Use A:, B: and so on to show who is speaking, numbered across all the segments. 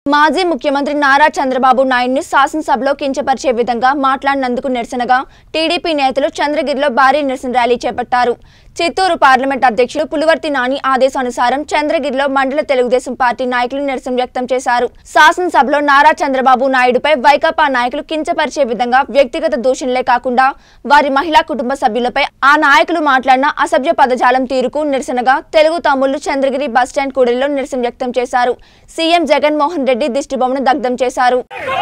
A: మాజీ ముఖ్యమంత్రి నారా చంద్రబాబు నాయుడుని శాసనసభలో కించపరిచే విధంగా మాట్లాడినందుకు నిరసనగా టీడీపీ నేతలు చంద్రగిరిలో భారీ నిరసన ర్యాలీ చేపట్టారు. చిత్తూరు పార్లమెంట్ అధ్యక్షులు పులివర్తి నాని ఆదేశానుసారం చంద్రగిరిలో మండల తెలుగుదేశం పార్టీ నాయకులు నిరసన వ్యక్తం చేశారు. శాసనసభలో నారా చంద్రబాబు నాయుడుపై వైకాపా నాయకులు కించపరిచే విధంగా వ్యక్తిగత దూషణలే కాకుండా వారి మహిళా కుటుంబ సభ్యులపై ఆ నాయకులు మాట్లాడిన అసభ్య పదజాలం తీరుకు నిరసనగా తెలుగు తమ్ముళ్లు చంద్రగిరి బస్టాండ్ కూడలిలో నిరసన వ్యక్తం చేశారు. సీఎం జగన్మోహన్ రెడ్డి దిష్టిబొమ్మను దగ్ధం చేశారు.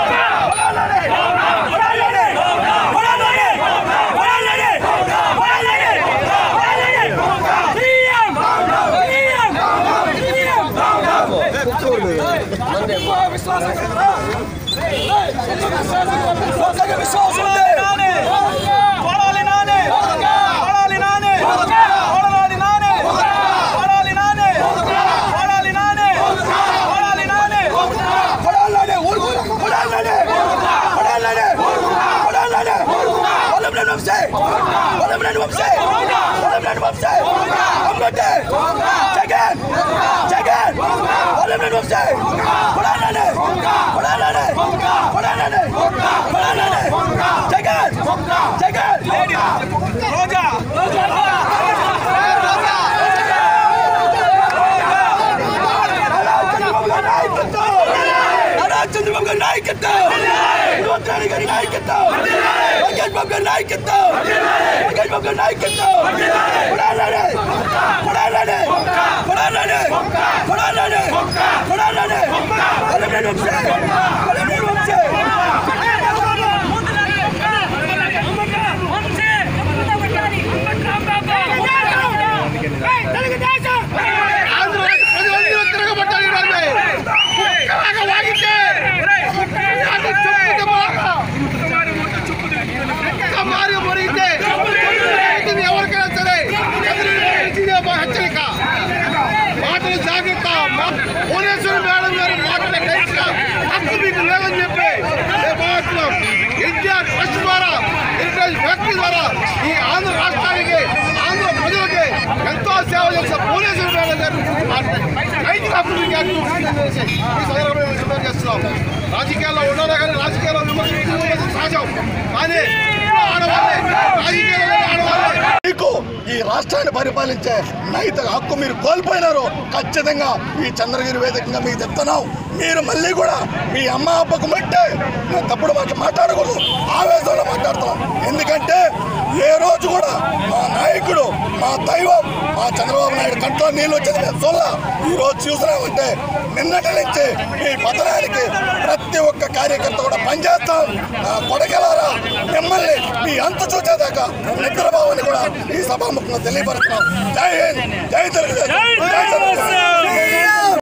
B: రాజకీయాల్లో ఉండాలి కానీ రాజకీయాల్లో విమర్శించడం సహజం. కానీ మీకు ఈ రాష్ట్రాన్ని పరిపాలించే నైతిక హక్కు మీరు కోల్పోయినారు. ఖచ్చితంగా ఈ చంద్రగిరి వేదికగా మీకు చెప్తున్నాం, మీరు మళ్ళీ కూడా మీ అమ్మ అబ్బకు మట్టే తప్పుడు మాట్లాడకూడదు, ఆవేశంలో మాట్లాడతాం. ఎందుకంటే ఏ రోజు కూడా మా నాయకుడు, మా దైవం, మా చంద్రబాబు నాయుడు కంట్లో నీళ్ళు వచ్చేది మేము చూడాల. ఈ రోజు చూసినామంటే నిన్నటి నుంచి మీ పతనానికి ప్రతి ఒక్క కార్యకర్త కూడా పనిచేస్తాం. కొడగలారా మిమ్మల్ని మీ అంత చూసేదాకా నిద్రబాబుని కూడా ఈ సభాముఖంగా తెలియపరుస్తున్నాం. జై హింద్, జై తెలుగుదేశం, జై చంద్రబాబు.